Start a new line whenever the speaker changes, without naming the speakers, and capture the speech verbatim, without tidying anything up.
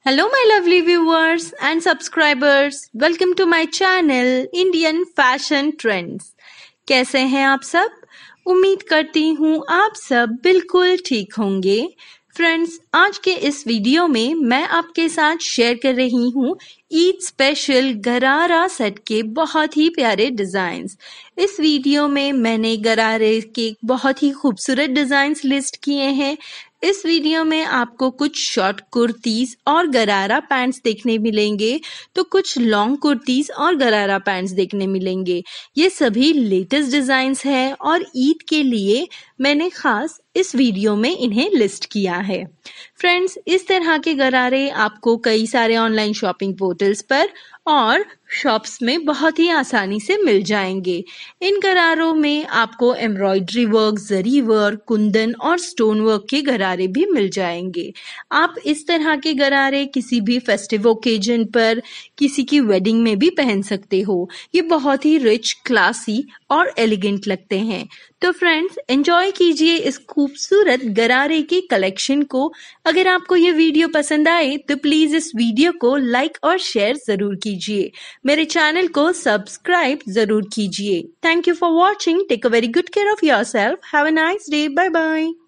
Hello my lovely viewers and subscribers. Welcome to my channel Indian Fashion Trends. कैसे हैं आप सब? उम्मीद करती हूँ आप सब बिल्कुल ठीक होंगे। फ्रेंड्स, आज के इस वीडियो में मैं आपके साथ शेयर कर रही हूँ ईद स्पेशल गरारा सेट के बहुत ही प्यारे डिजाइन्स। इस वीडियो में मैंने गरारे के बहुत ही खूबसूरत डिजाइन्स लिस्ट किए हैं। इस वीडियो में आपको कुछ शॉर्ट कुर्तीज और गरारा पैंट्स देखने मिलेंगे, तो कुछ लॉन्ग कुर्तीज और गरारा पैंट्स देखने मिलेंगे। ये सभी लेटेस्ट डिजाइन्स हैं और ईद के लिए मैंने खास इस वीडियो में इन्हें लिस्ट किया है। फ्रेंड्स, इस तरह के गरारे आपको कई सारे ऑनलाइन शॉपिंग पोर्टल्स पर और शॉप्स में बहुत ही आसानी से मिल जाएंगे। इन गरारों में आपको एम्ब्रॉयडरी वर्क, जरी वर्क, कुंदन और स्टोन वर्क के गरारे भी मिल जाएंगे। आप इस तरह के गरारे किसी भी फेस्टिव ओकेजन पर, किसी की वेडिंग में भी पहन सकते हो। ये बहुत ही रिच, क्लासी और एलिगेंट लगते हैं। तो फ्रेंड्स, एंजॉय कीजिए इस खूबसूरत गरारे के कलेक्शन को। अगर आपको ये वीडियो पसंद आए तो प्लीज इस वीडियो को लाइक और शेयर जरूर कीजिए। मेरे चैनल को सब्सक्राइब जरूर कीजिए। Thank you for watching. Take a very good care of yourself. Have a nice day. Bye bye.